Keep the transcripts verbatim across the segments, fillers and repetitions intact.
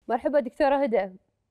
مرحبا دكتورة هدى.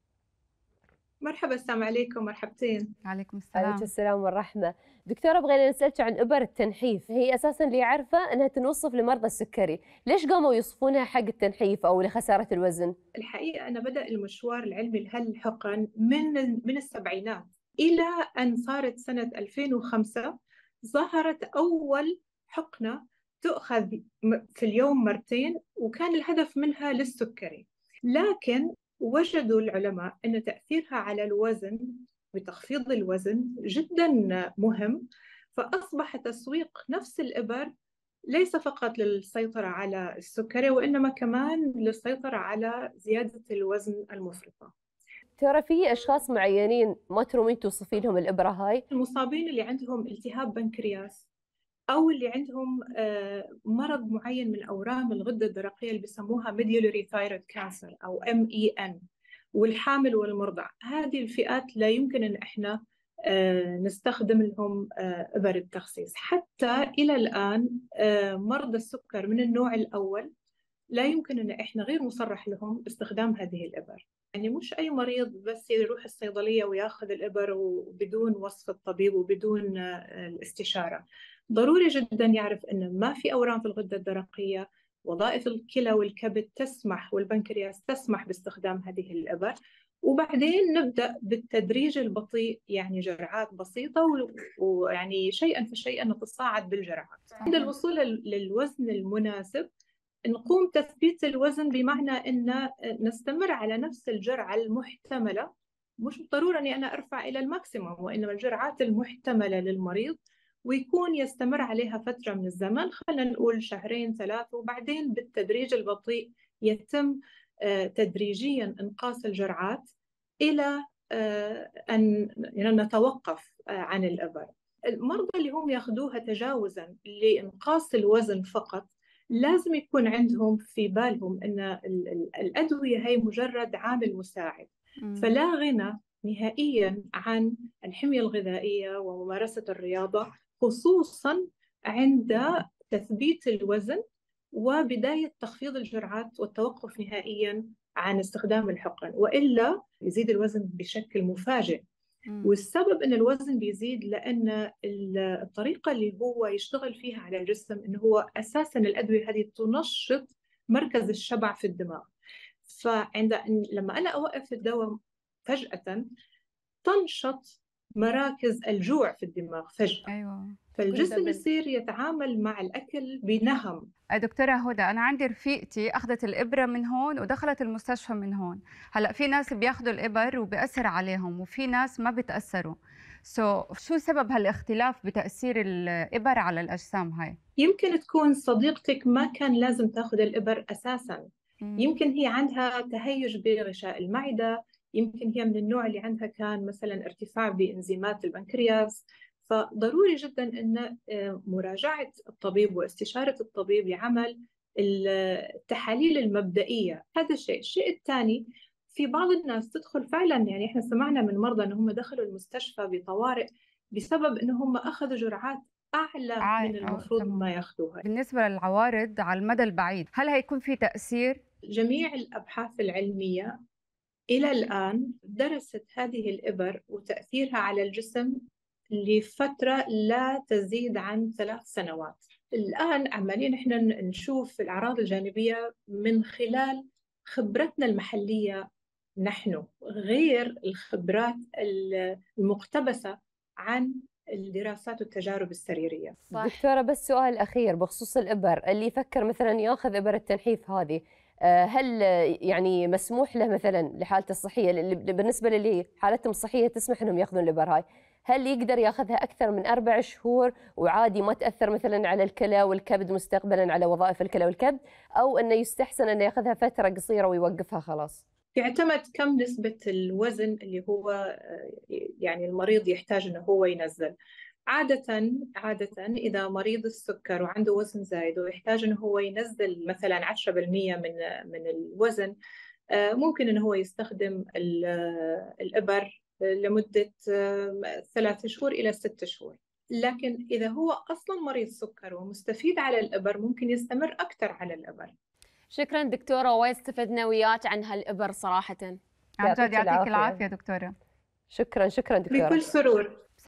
مرحبا، السلام عليكم. مرحبتين. عليكم عليك السلام. السلام والرحمة. دكتورة بغينا نسألك عن إبر التنحيف، هي أساسا اللي يعرفه أنها تنوصف لمرضى السكري، ليش قاموا يوصفونها حق التنحيف أو لخسارة الوزن؟ الحقيقة أنا بدأ المشوار العلمي لهالحقن من من السبعينات إلى أن صارت سنة ألفين وخمسة ظهرت أول حقنة تؤخذ في اليوم مرتين، وكان الهدف منها للسكري. لكن وجدوا العلماء أن تأثيرها على الوزن وتخفيض الوزن جدا مهم، فأصبح تسويق نفس الإبر ليس فقط للسيطرة على السكري، وإنما كمان للسيطرة على زيادة الوزن المفرطة. ترى في أشخاص معينين ما ترومين توصفين لهم الإبرة هاي؟ المصابين اللي عندهم التهاب بنكرياس، أو اللي عندهم آه، مرض معين من أورام الغدة الدرقية اللي بيسموها ميديولوري ثايرويد كانسر أو إم إي إن، والحامل والمرضع، هذه الفئات لا يمكن أن إحنا آه، نستخدم لهم آه، إبر التخسيس. حتى إلى الآن آه، مرضى السكر من النوع الأول لا يمكن أن إحنا غير مصرح لهم باستخدام هذه الإبر. يعني مش أي مريض بس يروح الصيدلية وياخذ الإبر وبدون وصف الطبيب وبدون آه، الاستشارة. ضروري جدا يعرف أن ما في أورام في الغدة الدرقية، وظائف الكلى والكبد تسمح والبنكرياس تسمح باستخدام هذه الإبر، وبعدين نبدأ بالتدريج البطيء، يعني جرعات بسيطة و- ويعني شيئا فشيئا نتصاعد بالجرعات عند صحيح. الوصول للوزن المناسب. نقوم تثبيت الوزن بمعنى أن نستمر على نفس الجرعة المحتملة، مش بالضرورة أني أنا أرفع إلى الماكسيموم، وإنما الجرعات المحتملة للمريض، ويكون يستمر عليها فترة من الزمن، خلينا نقول شهرين ثلاثة، وبعدين بالتدريج البطيء يتم آه، تدريجيا إنقاص الجرعات إلى آه، أن يعني نتوقف آه، عن الإبر. المرضى اللي هم ياخذوها تجاوزا لإنقاص الوزن فقط لازم يكون عندهم في بالهم أن ال- ال- الأدوية هي مجرد عامل مساعد، مم. فلا غنى نهائيا عن الحمية الغذائية وممارسة الرياضة، خصوصا عند تثبيت الوزن وبداية تخفيض الجرعات والتوقف نهائيا عن استخدام الحقن، وإلا يزيد الوزن بشكل مفاجئ. مم. والسبب ان الوزن بيزيد لان الطريقه اللي هو يشتغل فيها على الجسم انه هو اساسا الادويه هذه تنشط مركز الشبع في الدماغ، فعند لما انا اوقف الدواء فجاه تنشط مراكز الجوع في الدماغ فجاه، ايوه. تكون فالجسم دبل. يصير يتعامل مع الاكل بنهم. آه، دكتورة هدى، أنا عندي رفيقتي أخذت الإبرة من هون ودخلت المستشفى من هون. هلأ في ناس بياخذوا الإبر وبيأثر عليهم وفي ناس ما بتأثروا. سو so, شو سبب هالاختلاف بتأثير الإبر على الأجسام هاي؟ يمكن تكون صديقتك ما كان لازم تاخذ الإبر أساساً، مم. يمكن هي عندها تهيج بغشاء المعدة، يمكن هي من النوع اللي عندها كان مثلا ارتفاع بإنزيمات البنكرياس. فضروري جدا أن آه، مراجعة الطبيب واستشارة الطبيب لعمل التحاليل المبدئية. هذا الشيء. الشيء الثاني، في بعض الناس تدخل فعلا، يعني احنا سمعنا من مرضى انهم دخلوا المستشفى بطوارئ بسبب انهم اخذوا جرعات أعلى ع... من آه، المفروض ما تمام. ياخذوها. بالنسبة للعوارض على المدى البعيد، هل هيكون في تأثير؟ جميع الأبحاث العلمية إلى الآن درست هذه الإبر وتأثيرها على الجسم لفترة لا تزيد عن ثلاث سنوات. الآن عمالين إحنا نشوف الأعراض الجانبية من خلال خبرتنا المحلية نحن، غير الخبرات المقتبسة عن الدراسات والتجارب السريرية. صح. دكتورة بس سؤال أخير بخصوص الإبر، اللي يفكر مثلا ياخذ إبر التنحيف هذه، آه، هل آه، يعني مسموح له مثلا لحالته الصحية، اللي بالنسبة للي حالتهم الصحية تسمح انهم ياخذون الإبر هاي، هل يقدر ياخذها أكثر من أربع شهور وعادي ما تأثر مثلا على الكلى والكبد مستقبلا على وظائف الكلى والكبد، أو أنه يستحسن أنه ياخذها فترة قصيرة ويوقفها خلاص؟ يعتمد كم نسبة الوزن اللي هو آه، يعني المريض يحتاج انه هو ينزل. عادة عادة إذا مريض السكر وعنده وزن زايد ويحتاج انه هو ينزل مثلا عشرة بالمئة من من الوزن، آه، ممكن انه هو يستخدم ال- آه، الإبر لمدة آه، ثلاث شهور إلى ست شهور. لكن إذا هو أصلا مريض سكر ومستفيد على الإبر ممكن يستمر أكثر على الإبر. شكرا دكتورة، واستفدنا وياك عن هالإبر صراحة. عن جد يعطيك العافية دكتورة. شكرا شكرا دكتورة. بكل سرور.